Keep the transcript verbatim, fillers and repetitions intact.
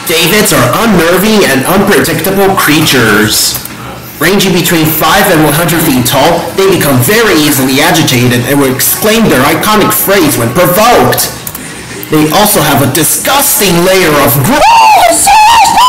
Davids are unnerving and unpredictable creatures. Ranging between five and one hundred feet tall, they become very easily agitated and will exclaim their iconic phrase when provoked. They also have a disgusting layer of gross